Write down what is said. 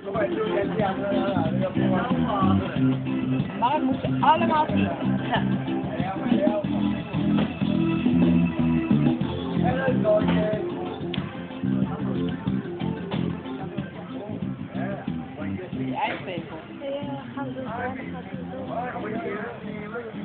Maar het moet je allemaal zien. Die ijspegel. Ja, gaan we doen.